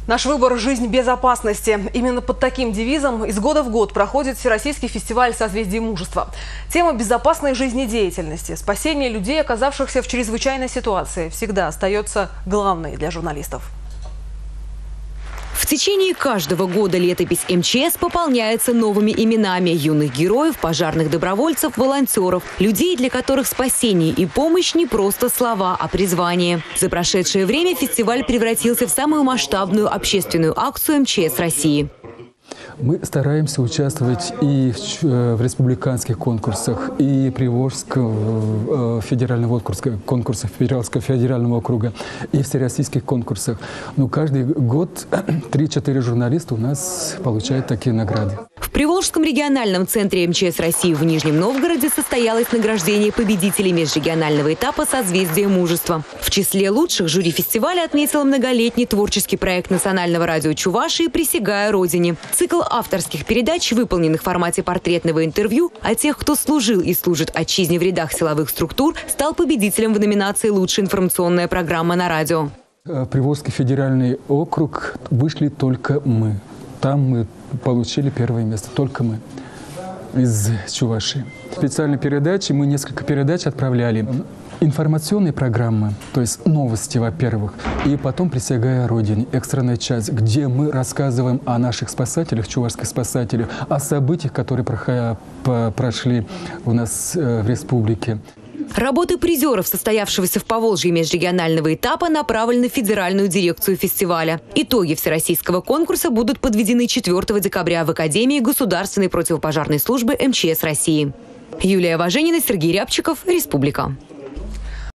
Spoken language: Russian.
Наш выбор – жизнь безопасности. Именно под таким девизом из года в год проходит Всероссийский фестиваль «Созвездие мужества». Тема безопасной жизнедеятельности, спасения людей, оказавшихся в чрезвычайной ситуации, всегда остается главной для журналистов. В течение каждого года летопись МЧС пополняется новыми именами юных героев, пожарных добровольцев, волонтеров, людей, для которых спасение и помощь не просто слова, а призвание. За прошедшее время фестиваль превратился в самую масштабную общественную акцию МЧС России. Мы стараемся участвовать и в республиканских конкурсах, и Приволжского федерального конкурса Пермского федерального округа, и всероссийских конкурсах. Но каждый год 3-4 журналиста у нас получают такие награды. В Приволжском региональном центре МЧС России в Нижнем Новгороде состоялось награждение победителей межрегионального этапа «Созвездие мужества». В числе лучших жюри фестиваля отметил многолетний творческий проект Национального радио Чувашии «Присягая Родине». Цикл авторских передач, выполненных в формате портретного интервью, о тех, кто служил и служит отчизне в рядах силовых структур, стал победителем в номинации «Лучшая информационная программа на радио». Приволжский федеральный округ вышли только мы. Там мы получили первое место, только мы, из Чувашии. Специальные передачи, мы несколько передач отправляли. Информационные программы, то есть новости, во-первых, и потом «Присягая Родине», экстренная часть, где мы рассказываем о наших спасателях, чувашских спасателях, о событиях, которые прошли у нас в республике. Работы призеров, состоявшегося в Поволжье межрегионального этапа, направлены в Федеральную дирекцию фестиваля. Итоги всероссийского конкурса будут подведены 4 декабря в Академии Государственной противопожарной службы МЧС России. Юлия Важенина, Сергей Рябчиков, Республика.